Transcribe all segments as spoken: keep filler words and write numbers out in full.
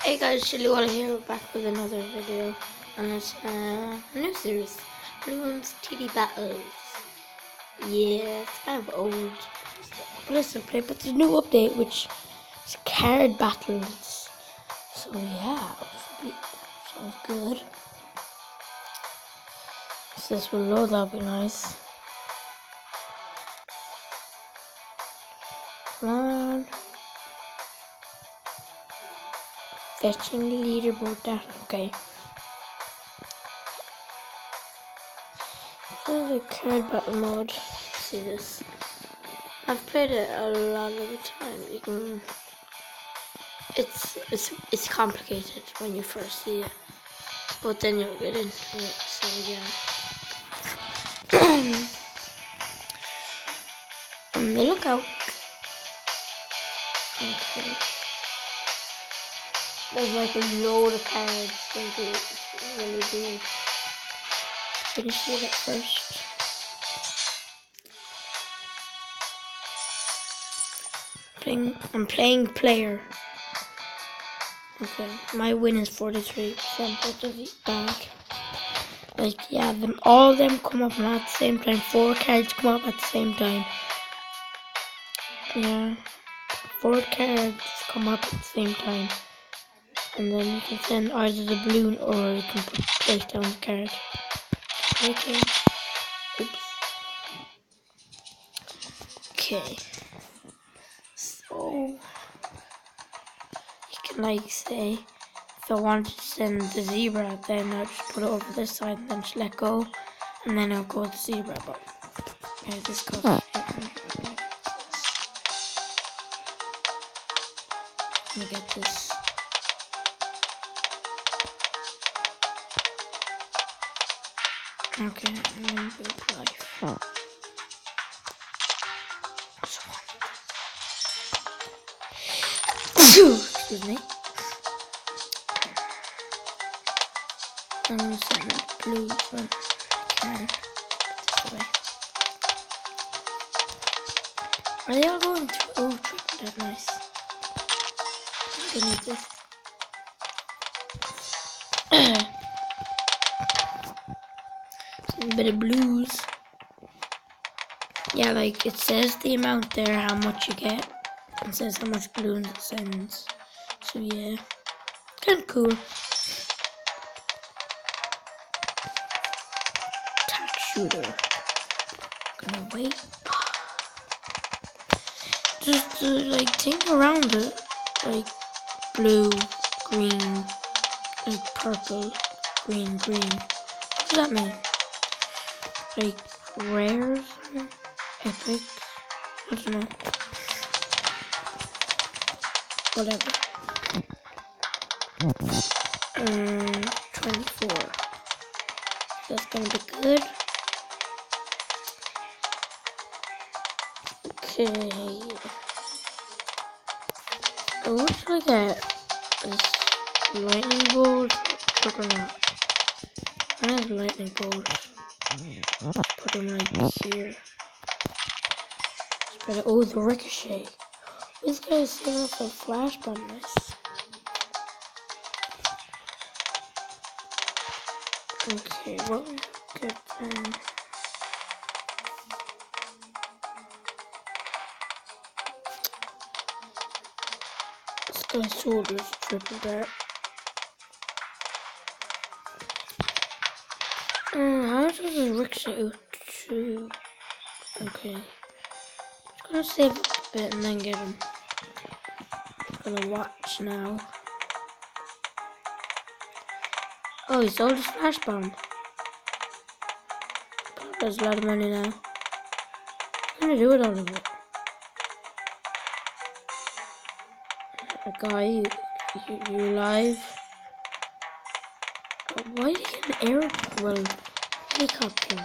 Hey guys, Chiliwala here, back with another video on this uh, new series, Bloons T V Battles. Yeah, it's kind of old, but it's still play. But there's a new update, which is card battles. So yeah, sounds good. If this will load, that'll be nice. Come on. Fetching the leaderboard down. Okay. This is a card battle mode. See this. I've played it a lot of the time. You can. It's it's it's complicated when you first see it, but then you'll get into it. So yeah. On the lookout. Okay. There's like a load of cards. Thank you. It's really good. Finish it at first. Playing, I'm playing player. Okay, my win is forty-three percent of the bank. Like, yeah, them all of them come up at the same time. Four cards come up at the same time. Yeah, four cards come up at the same time. And then you can send either the balloon or you can put, place down the card. Okay. Oops. Okay. So you can like say, if I wanted to send the zebra, then I'll just put it over this side and then just let go, and then I'll go with the zebra. But yeah, this costs eight hundred. Let me get this. Okay, and then big life. Oh. Excuse me. I'm gonna send that blue one. Okay. This way. Are they all going through? Oh, triple, that's nice. I need this. A bit of blues. Yeah, like it says the amount there, how much you get. It says how much balloons it sends. So yeah, kind of cool. Attack shooter. Gonna wait. Just uh, like think around it, like blue, green, like purple, green, green. What does that mean? Like rare, epic. I don't know. Whatever. Um, twenty-four. That's gonna be good. Okay. Oh, what should I get? This lightning bolt? Juggernaut. I have lightning bolt. Put them right here. Better. Oh, the ricochet. This guy is setting up a flash bomb. Nice. Okay, what we get then? This guy's shoulder's triple dart. Uh, how much does this ricochet out to? Okay. Just gonna save up a bit and then get him. Gonna watch now. Oh, he sold his flash bomb. There's a lot of money now. What am I gonna do with all of it? A guy, you, you, you alive? Why did he get an air? Well, helicopter.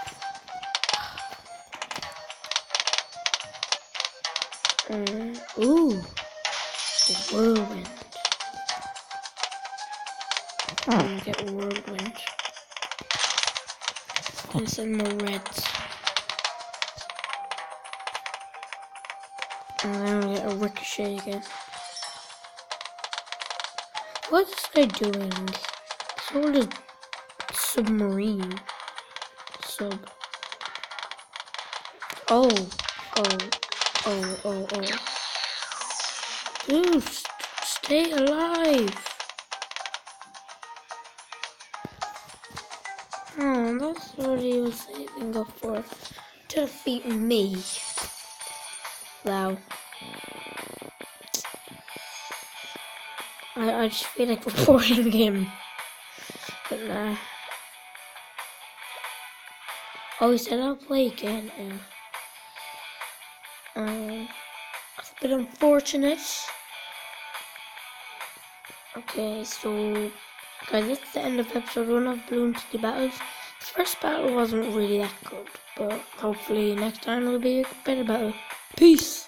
Uh, ooh. The whirlwind. I'm gonna get a whirlwind. And some more reds. And then we'll get a ricochet again. What is this guy doing? Sold a submarine. Sub. Oh. Oh. Oh, oh, oh. Dude, st stay alive. Oh, that's what he was saving up for. To defeat me. Wow. I, I just feel like reporting him. But nah. Oh, he said I'll play again. Yeah. Um, it's a bit unfortunate. Okay, so guys, that's the end of episode one of Bloons T D Battles. The first battle wasn't really that good, but hopefully next time will be a better battle. Peace!